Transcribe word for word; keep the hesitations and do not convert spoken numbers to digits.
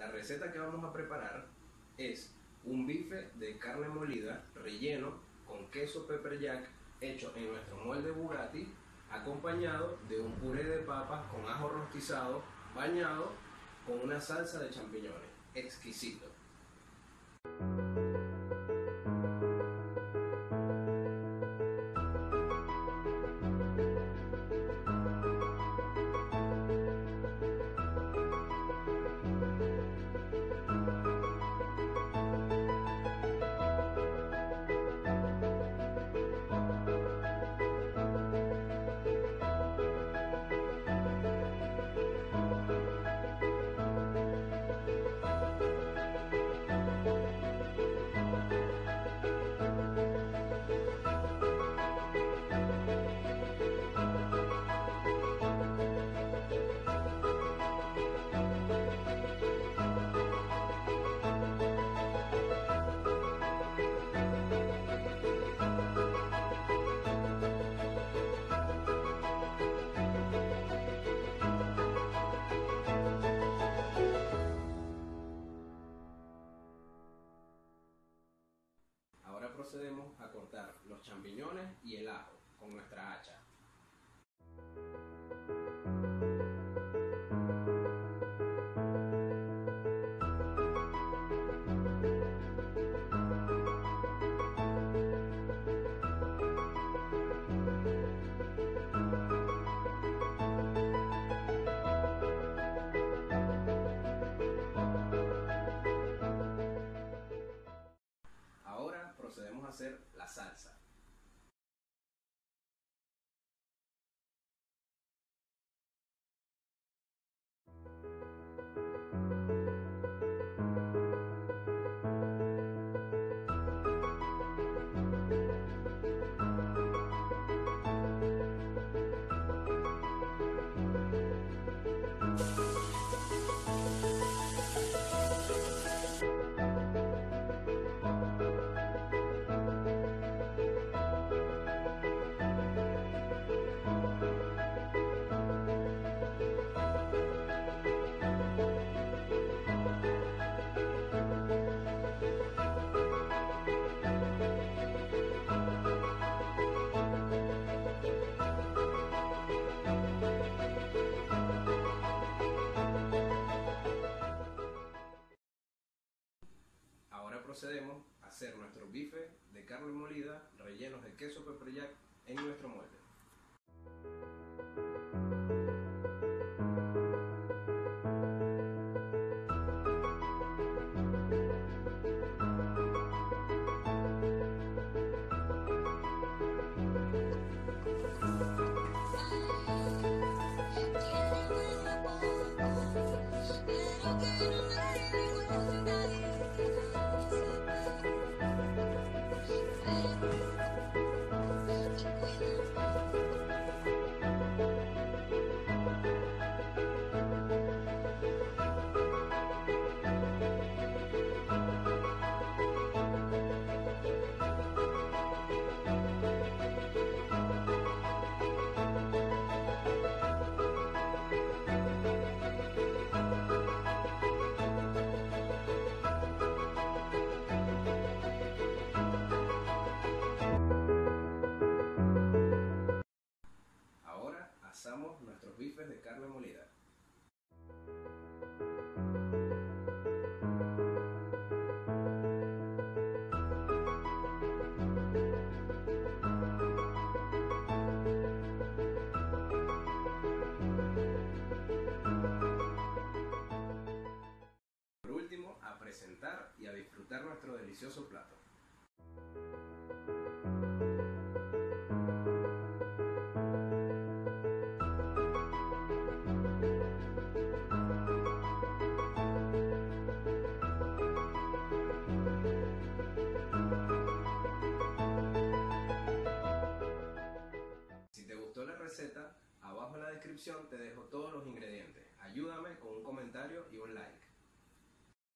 La receta que vamos a preparar es un bife de carne molida relleno con queso pepper jack hecho en nuestro molde Bugatti, acompañado de un puré de papas con ajo rostizado bañado con una salsa de champiñones. Exquisito. Ahora procedemos a cortar los champiñones y el ajo con nuestra hacha. Ahora procedemos a hacer la salsa. Ahora procedemos a hacer nuestro bife de carne molida rellenos de queso pepper jack en nuestro molde. Ahora asamos nuestros bifes de carne molida. Por último, a presentar y a disfrutar nuestro delicioso plato. Si te gustó la receta, abajo en la descripción te dejo todos los ingredientes. Ayúdame con un comentario y un like.